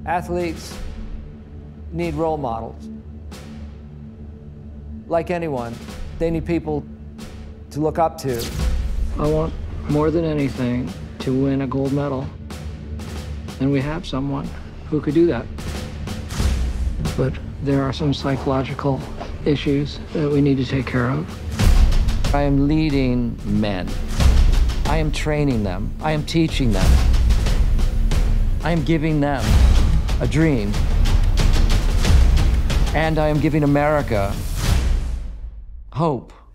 Athletes need role models. Like anyone, they need people to look up to. I want, more than anything, to win a gold medal. And we have someone who could do that. But there are some psychological issues that we need to take care of. I am leading men. I am training them. I am teaching them. I am giving them a dream. And I am giving America hope.